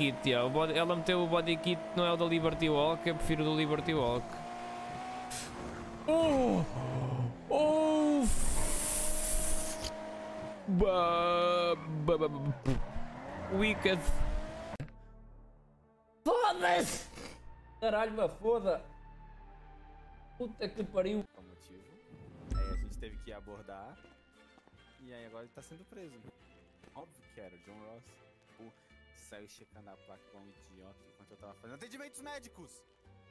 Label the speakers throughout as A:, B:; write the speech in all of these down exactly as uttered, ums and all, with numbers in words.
A: kit, yeah. O body, ela meteu o body kit, não é o da Liberty Walk, eu prefiro o do Liberty Walk. Oh! Oh! Ba, ba, ba, ba. Wicked. Foda-se! Caralho, uma foda! Puta que pariu!
B: O motivo. Aí a gente teve que abordar. E aí agora ele tá sendo preso. Óbvio que era o John Ross. Pô, saiu checando a placa com um idiota enquanto eu tava fazendo atendimentos médicos!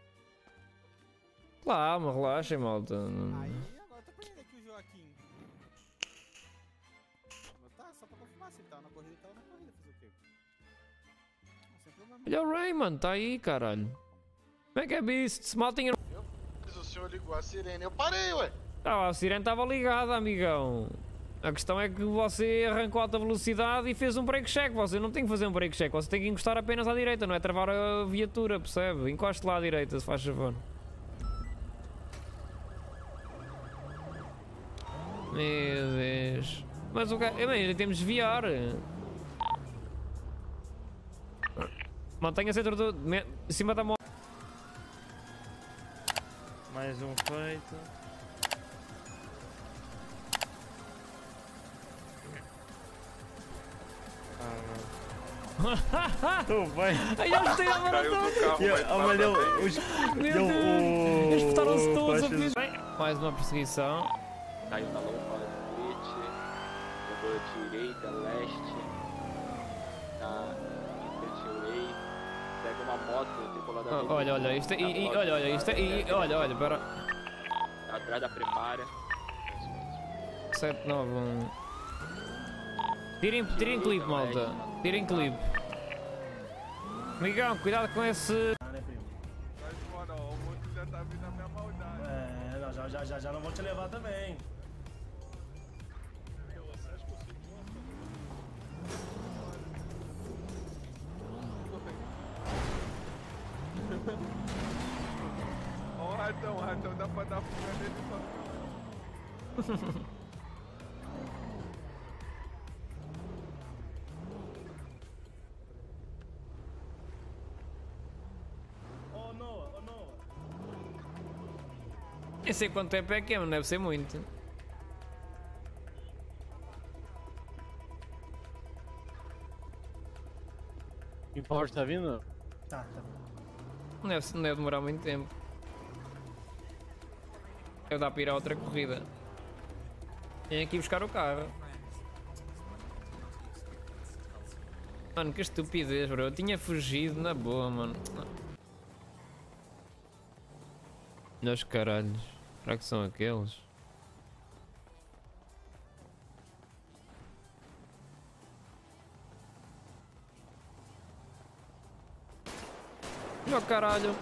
A: Calma, relaxem, malta.
B: Aí agora tô perdendo aqui o Joaquim. Tá, só pra confirmar, se ele tava na corrida, ele tava na corrida, fazer o quê? Não, sem problema.
A: Olha o Raymond, tá aí, caralho. Como é que é Beast? Mal tinha...
C: O senhor ligou a sirene, eu parei, ué.
A: Ah, a sirene estava ligada, amigão. A questão é que você arrancou a alta velocidade e fez um break check. Você não tem que fazer um break check, você tem que encostar apenas à direita, não é travar a viatura, percebe? Encoste lá à direita, se faz favor. Meu Deus. Mas o que... Ainda temos de desviar. Mantenha-se dentro do... Em cima da moto.
D: Mais um feito. Ah, tô bem.
A: Ai, eles têm a maratona.
D: Ah, mas deu.
A: Meu
D: Deu
A: Deus. Eles botaram-se todos a
D: faz-
A: pedir. Mais uma perseguição.
E: Caiu na lomba, noite, jogou direita, leste, na Interway, pega uma moto tripulada.
A: Ah, olha, olha, isto é. E, e, olha, olha, isto é. E, e, olha, olha, para.
E: Atrás da prepara.
A: sete nove um. Tirem, tirem clipe, malta. Tirem clipe. Migão, cuidado com esse.
D: Ah, né, primo?
C: Vai embora, ó, o monte já tá vindo na minha maldade.
D: É, não, já, já, já, já não vou te levar também.
C: Ó o ratão, o ratão dá pra dar fuga nele só.
D: Ô, Noah, ô, Noah.
A: Nem sei quanto tempo é que é, mas não deve ser muito.
D: O Power tá vindo? Tá, tá.
A: Não deve, não deve demorar muito tempo. Deve dar para ir a outra corrida. Tenho aqui buscar o carro. Mano, que estupidez, bro. Eu tinha fugido na boa, mano. Meus caralhos. Será que são aqueles? Meu caralho.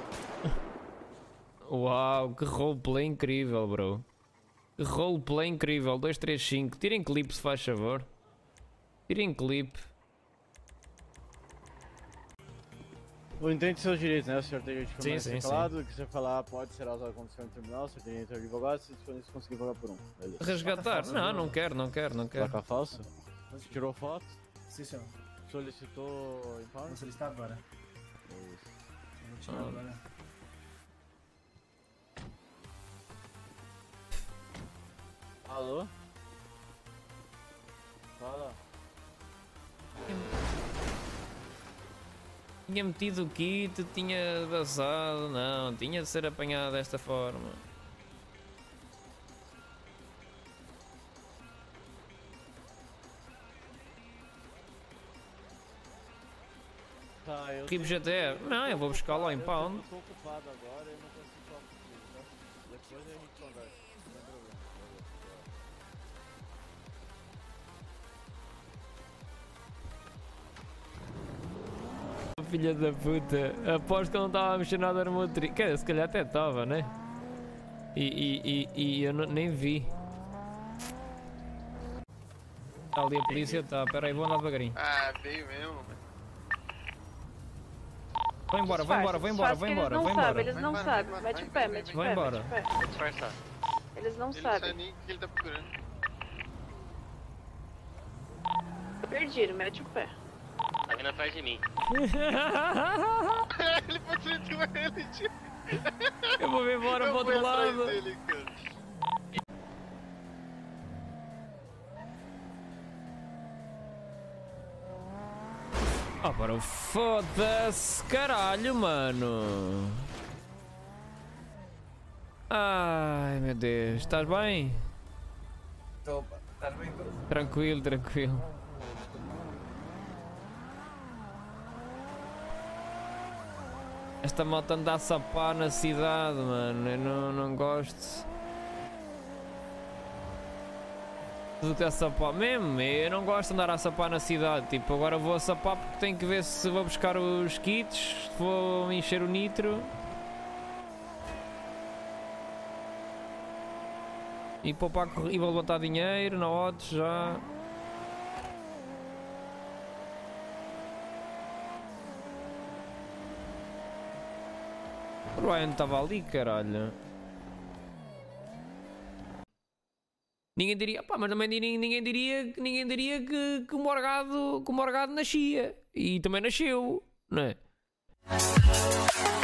A: Uau, que roleplay incrível, bro. Que roleplay incrível. dois três cinco. Tirem clipe, se faz favor. Tirem clipe.
F: O entende seus direitos, né? O senhor tem que
A: Sim, sim,
F: calado, o que você falar pode ser usado quando você no tribunal, você tem direito ao advogado, se você conseguir pagar por um. Beleza.
A: Resgatar? Não, não quero, não quero, não quero.
F: Placa falsa? Você tirou foto?
D: Sim, senhor.
F: Solicitou impound?
D: Vou solicitar agora.
F: Isso.
D: Vou tirar
A: Ah.
D: agora.
F: Alô? Fala.
A: Tinha metido o kit, tinha vazado, não, tinha de ser apanhado desta forma.
F: Tá, eu
A: Ribo G T R? Não, eu vou buscar lá em pound.
F: Eu tô ocupado agora, eu não consigo falar contigo, tá? Depois a gente conversa, não tem problema.
A: Filha da puta, aposto que eu não estava a mexer nada no motor. Quer dizer, se calhar até estava, né? E, e, e, e eu não, nem vi. Ali a polícia está, pera aí, vou andar devagarinho.
C: Ah, veio mesmo.
A: Vai embora, vai embora, vai embora, vai embora, vai embora.
G: Eles não sabem, mete o pé, mete o
A: Vai
G: pé,
A: embora.
G: mete o pé.
C: Disfarçar.
G: Eles não
C: Ele não sabe
G: sabem.
C: nem o que ele tá procurando.
G: Perdiram, mete o pé.
C: Vai
E: Vem atrás de mim.
C: Ele perseguiu ele, tio.
A: Eu vou me embora
C: Eu
A: pro
C: fui
A: outro
C: atrás
A: lado.
C: dele, cara.
A: Ah, para foda-se, caralho, mano. Ai, meu Deus, estás bem?
H: Estou, estás bem tu?
A: Tranquilo, tranquilo. Esta moto anda a sapar na cidade, mano. Eu não, não gosto. Tudo que é sapar, mesmo, eu não gosto de andar a sapar na cidade. Tipo, agora vou a sapar porque tenho que ver se vou buscar os kits, se vou encher o nitro. E poupar, e vou levantar dinheiro na O T já. O Ryan estava ali, caralho. Ninguém diria, pá, mas também ninguém, ninguém diria, ninguém diria que, que, o Morgado, que o Morgado nascia. E também nasceu, não é?